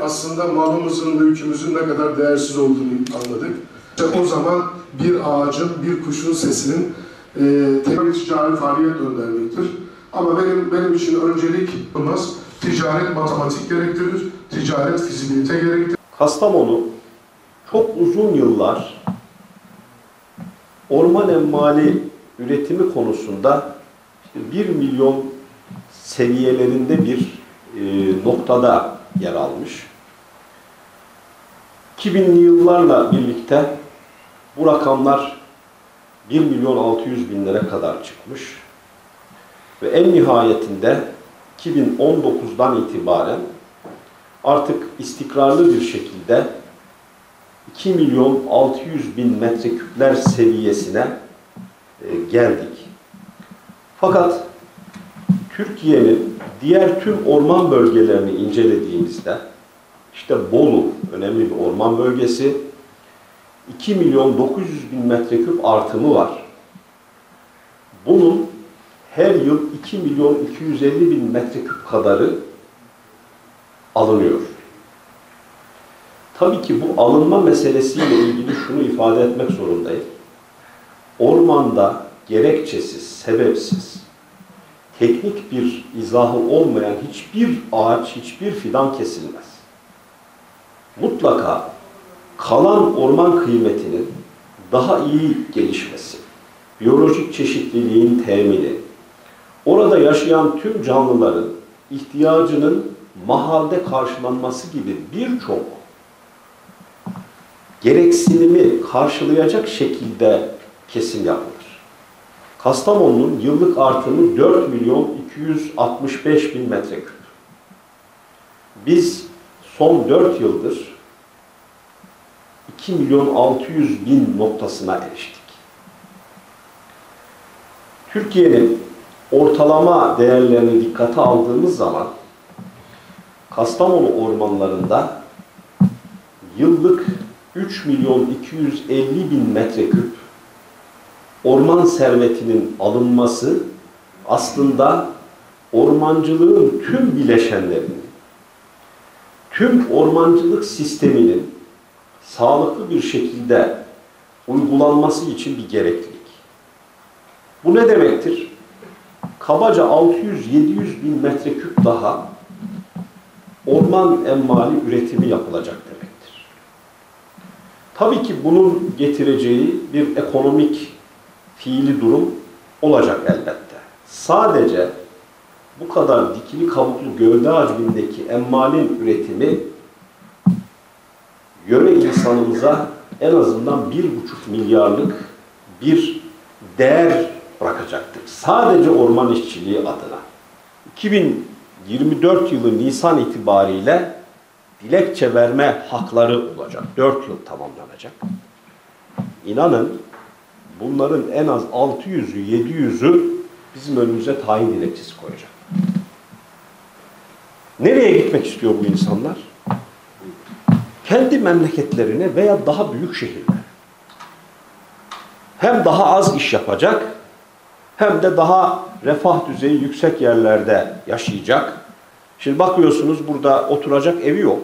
aslında malımızın, mülkümüzün ne kadar değersiz olduğunu anladık. İşte o zaman bir ağacın, bir kuşun sesinin temel ticari faaliyet göndermektir. Ama benim için öncelik olmaz. Ticaret matematik gerektirir, ticaret fizibilite gerektirir. Kastamonu çok uzun yıllar orman emmali üretimi konusunda 1 milyon seviyelerinde bir noktada yer almış. 2000'li yıllarla birlikte bu rakamlar 1 milyon 600 binlere kadar çıkmış ve en nihayetinde 2019'dan itibaren artık istikrarlı bir şekilde 2 milyon 600 bin metreküpler seviyesine geldik. Fakat Türkiye'nin diğer tüm orman bölgelerini incelediğimizde, işte Bolu önemli bir orman bölgesi, 2 milyon 900 bin metreküp artımı var. Bunun her yıl 2 milyon 250 bin metreküp kadarı alınıyor. Tabii ki bu alınma meselesiyle ilgili şunu ifade etmek zorundayım. Ormanda gerekçesiz, sebepsiz, teknik bir izahı olmayan hiçbir ağaç, hiçbir fidan kesilmez. Mutlaka kalan orman kıymetinin daha iyi gelişmesi, biyolojik çeşitliliğin temini, orada yaşayan tüm canlıların ihtiyacının mahalde karşılanması gibi birçok gereksinimi karşılayacak şekilde kesim yapılır. Kastamonu'nun yıllık artımı 4 milyon 265 bin metreküp. Biz son 4 yıldır 2 milyon 600 bin noktasına eriştik. Türkiye'nin ortalama değerlerini dikkate aldığımız zaman Kastamonu ormanlarında yıllık 3 milyon 250 bin metreküp orman servetinin alınması aslında ormancılığın tüm bileşenlerinin, tüm ormancılık sisteminin sağlıklı bir şekilde uygulanması için bir gereklilik. Bu ne demektir? Kabaca 600-700 bin metreküp daha orman emmali üretimi yapılacak demektir. Tabii ki bunun getireceği bir ekonomik fiili durum olacak elbette. Sadece bu kadar dikili kabuklu gövde hacmindeki emmalin üretimi yöre insanımıza en azından 1,5 milyarlık bir değer bırakacaktır. Sadece orman işçiliği adına. 2024 yılı Nisan itibariyle dilekçe verme hakları olacak. 4 yıl tamamlanacak. İnanın bunların en az 600'ü, 700'ü bizim önümüze tayin dilekçesi koyacak. Nereye gitmek istiyor bu insanlar? Kendi memleketlerine veya daha büyük şehirlere. Hem daha az iş yapacak, hem de daha refah düzeyi yüksek yerlerde yaşayacak. Şimdi bakıyorsunuz burada oturacak evi yok.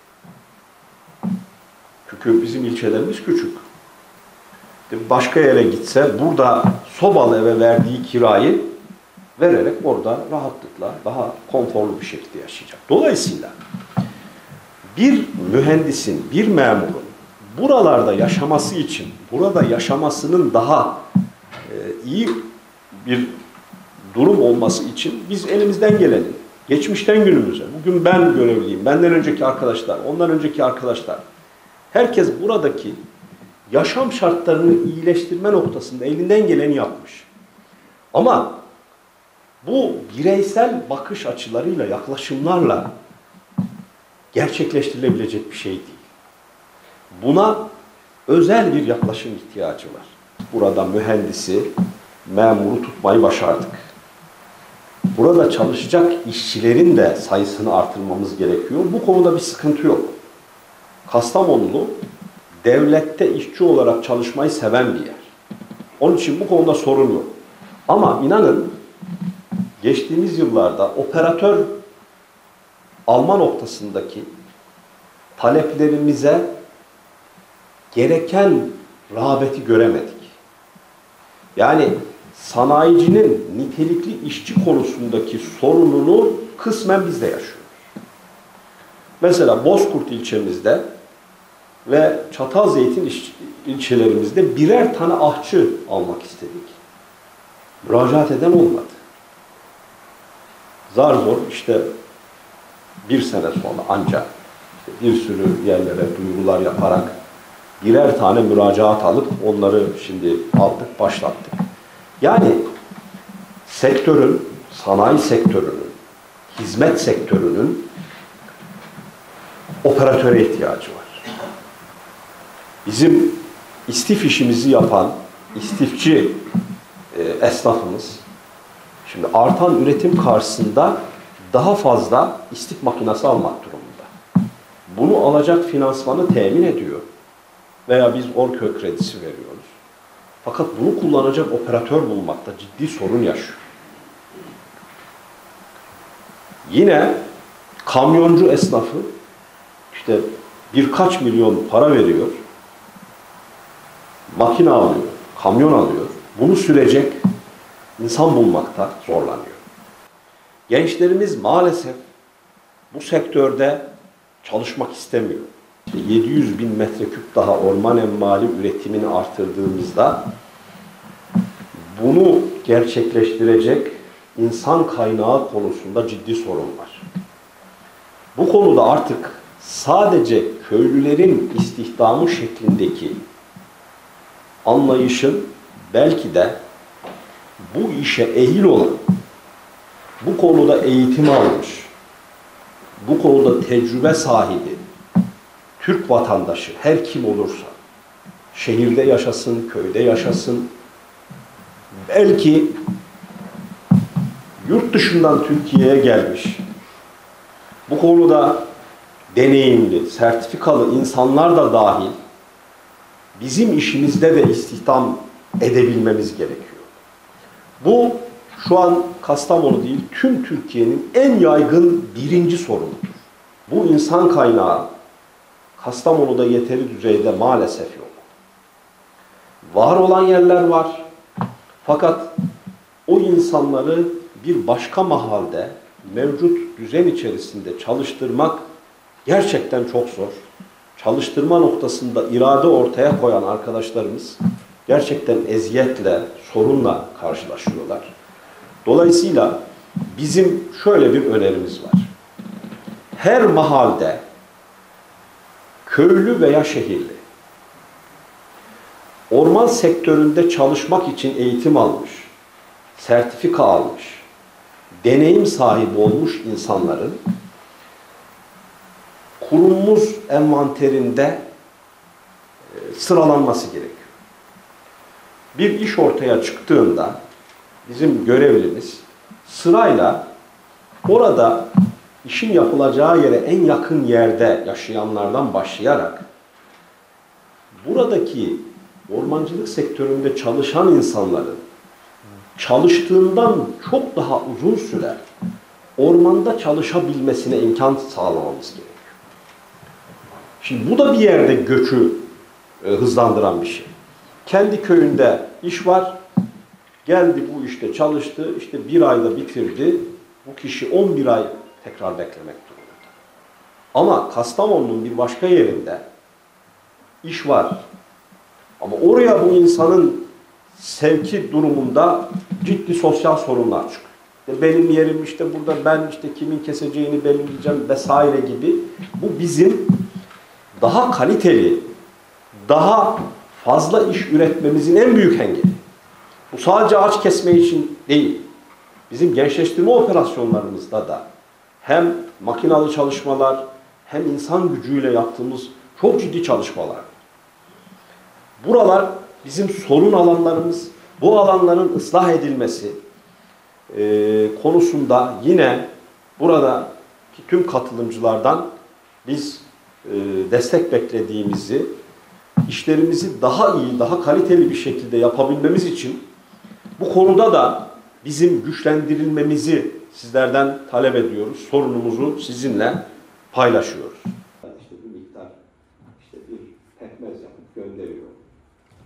Çünkü bizim ilçelerimiz küçük. Başka yere gitse burada sobalı eve verdiği kirayı vererek orada rahatlıkla daha konforlu bir şekilde yaşayacak. Dolayısıyla bir mühendisin, bir memurun buralarda yaşaması için, burada yaşamasının daha iyi bir durum olması için biz elimizden geleni, geçmişten günümüze, bugün ben görevliyim, benden önceki arkadaşlar, ondan önceki arkadaşlar, herkes buradaki yaşam şartlarını iyileştirme noktasında elinden geleni yapmış. Ama bu bireysel bakış açılarıyla, yaklaşımlarla gerçekleştirilebilecek bir şey değil. Buna özel bir yaklaşım ihtiyacı var. Burada mühendisi, memuru tutmayı başardık. Burada çalışacak işçilerin de sayısını artırmamız gerekiyor. Bu konuda bir sıkıntı yok. Kastamonulu devlette işçi olarak çalışmayı seven bir yer. Onun için bu konuda sorun yok. Ama inanın geçtiğimiz yıllarda operatör alma noktasındaki taleplerimize gereken rağbeti göremedik. Yani sanayicinin nitelikli işçi konusundaki sorununu kısmen biz de yaşıyoruz. Mesela Bozkurt ilçemizde ve Çatalzeytin ilçelerimizde birer tane ahçı almak istedik. Müracaat eden olmadı. Zar zor işte bir sene sonra ancak bir sürü yerlere duyurular yaparak birer tane müracaat alıp onları şimdi aldık, başlattık. Yani sektörün, sanayi sektörünün, hizmet sektörünün operatöre ihtiyacı var. Bizim istif işimizi yapan istifçi esnafımız şimdi artan üretim karşısında daha fazla istif makinesi almak durumunda. Bunu alacak finansmanı temin ediyor. Veya biz Orköy kredisi veriyoruz. Fakat bunu kullanacak operatör bulmakta ciddi sorun yaşıyor. Yine kamyoncu esnafı işte birkaç milyon para veriyor, makine alıyor, kamyon alıyor. Bunu sürecek insan bulmakta zorlanıyor. Gençlerimiz maalesef bu sektörde çalışmak istemiyor. 700 bin metreküp daha orman emmali üretimini artırdığımızda bunu gerçekleştirecek insan kaynağı konusunda ciddi sorun var. Bu konuda artık sadece köylülerin istihdamı şeklindeki anlayışın belki de bu işe ehil olan, bu konuda eğitim almış, bu konuda tecrübe sahibi, Türk vatandaşı her kim olursa, şehirde yaşasın, köyde yaşasın, belki yurt dışından Türkiye'ye gelmiş, bu konuda deneyimli, sertifikalı insanlar da dahil bizim işimizde de istihdam edebilmemiz gerekiyor. Bu şu an Kastamonu değil, tüm Türkiye'nin en yaygın birinci sorunudur. Bu insan kaynağı Kastamonu'da yeteri düzeyde maalesef yok. Var olan yerler var. Fakat o insanları bir başka mahalde mevcut düzen içerisinde çalıştırmak gerçekten çok zor. Çalıştırma noktasında irade ortaya koyan arkadaşlarımız gerçekten eziyetle, sorunla karşılaşıyorlar. Dolayısıyla bizim şöyle bir önerimiz var. Her mahalde köylü veya şehirli orman sektöründe çalışmak için eğitim almış, sertifika almış, deneyim sahibi olmuş insanların kurumumuz envanterinde sıralanması gerekiyor. Bir iş ortaya çıktığında bizim görevlimiz sırayla orada işin yapılacağı yere en yakın yerde yaşayanlardan başlayarak buradaki ormancılık sektöründe çalışan insanların çalıştığından çok daha uzun süre ormanda çalışabilmesine imkan sağlamamız gerekiyor. Şimdi bu da bir yerde göçü hızlandıran bir şey. Kendi köyünde iş var, geldi bu işte çalıştı, işte bir ayda bitirdi. Bu kişi 11 ay tekrar beklemek durumunda. Ama Kastamonu'nun bir başka yerinde iş var. Ama oraya bu insanın sevki durumunda ciddi sosyal sorunlar çıkıyor. Benim yerim işte burada, ben işte kimin keseceğini belirleyeceğim vesaire gibi. Bu bizim daha kaliteli, daha fazla iş üretmemizin en büyük engeli. Bu sadece ağaç kesme için değil. Bizim gençleştirme operasyonlarımızda da hem makinalı çalışmalar hem insan gücüyle yaptığımız çok ciddi çalışmalar. Buralar bizim sorun alanlarımız. Bu alanların ıslah edilmesi konusunda yine buradaki tüm katılımcılardan biz destek beklediğimizi, işlerimizi daha iyi, daha kaliteli bir şekilde yapabilmemiz için bu konuda da bizim güçlendirilmemizi sizlerden talep ediyoruz. Sorunumuzu sizinle paylaşıyoruz. İşte bu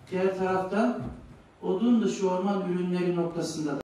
Diğer taraftan odun dışı orman ürünleri noktasında da